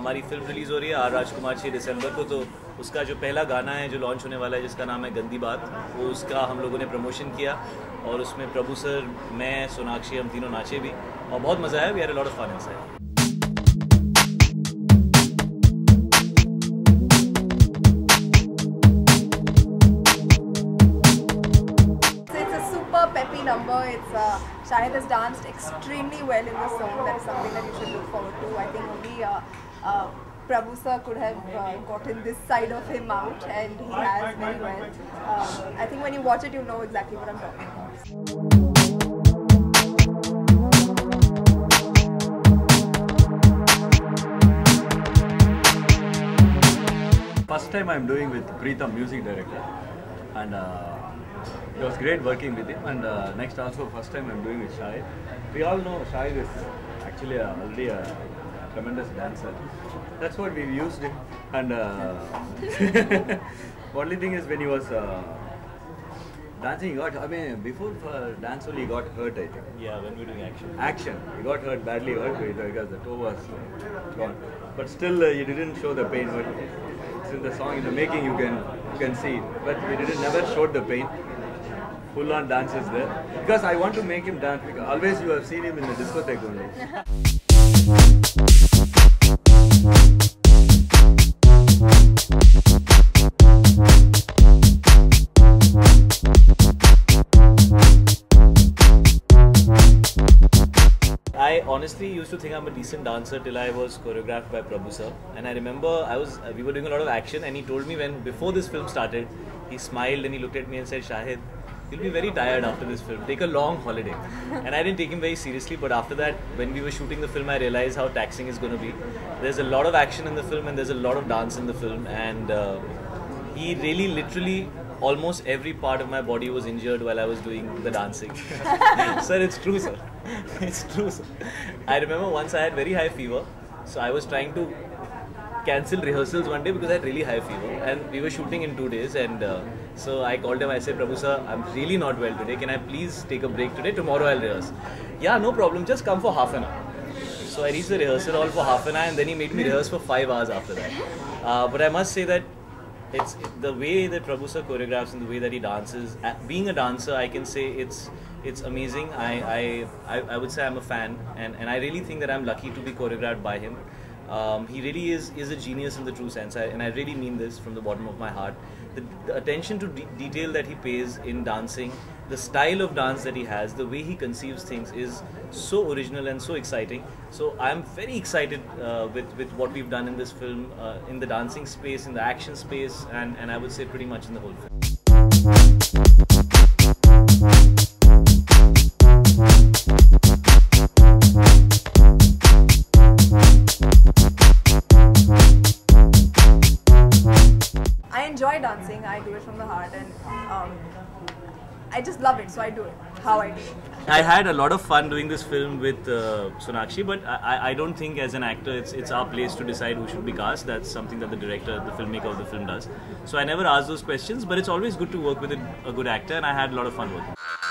हमारी film release हो रही है आर राजकुमार 6 दिसंबर को, तो उसका जो पहला गाना है जो लॉन्च होने वाला है जिसका नाम है गंदी बात, वो उसका हम लोगों ने प्रमोशन किया और उसमें प्रभु सर, मैं, सोनाक्षी, हम तीनों नाचे भी और बहुत मज़ा आया. We had a lot of fun inside. Peppy number. Shahid has danced extremely well in the song. That is something that you should look forward to. I think only Prabhu sir could have gotten this side of him out, and he has very well. I think when you watch it, you'll know exactly what I'm talking about. First time I'm doing with Preetham, music director, and it was great working with him. And next also first time I'm doing with Shahid. We all know Shahid is actually already a tremendous dancer. That's what we've used him. And only thing is when he was dancing, he got, before dance only he got hurt, I think. Yeah, when we were doing action. Action. He got hurt, badly hurt because the toe was gone. But still he didn't show the pain. But it's in the song, in the making you can see it. But he never showed the pain. Full on dances there. Because I want to make him dance. Because always you have seen him in the discotheque only. I honestly used to think I'm a decent dancer till I was choreographed by Prabhu sir. And I remember we were doing a lot of action, and he told me before this film started, he smiled and he looked at me and said, Shahid, you'll be very tired after this film. Take a long holiday. And I didn't take him very seriously, but after that, when we were shooting the film, I realized how taxing it's going to be. There's a lot of action in the film and there's a lot of dance in the film, and he really literally almost every part of my body was injured while I was doing the dancing. Sir, it's true, sir. It's true, sir. I remember once I had very high fever, so I was trying to cancel rehearsals one day because I had really high fever, and we were shooting in 2 days, and so I called him. I said, Prabhu sir, I'm really not well today. Can I please take a break today? Tomorrow I'll rehearse. Yeah, no problem. Just come for half an hour. So I reached the rehearsal hall for half an hour, and then he made me rehearse for 5 hours after that. But I must say that it's the way that Prabhu sir choreographs and the way that he dances. Being a dancer, I can say it's amazing. I would say I'm a fan, and I really think that I'm lucky to be choreographed by him. He really is a genius in the true sense, and I really mean this from the bottom of my heart. The attention to detail that he pays in dancing, the style of dance that he has, the way he conceives things is so original and so exciting. So I'm very excited with what we've done in this film, in the dancing space, in the action space, and I would say pretty much in the whole film. I enjoy dancing. I do it from the heart, and I just love it, so I do it how I do it. I had a lot of fun doing this film with Sonakshi, but I don't think as an actor it's our place to decide who should be cast. That's something that the director, the filmmaker of the film does. So I never ask those questions, but it's always good to work with a good actor, and I had a lot of fun working.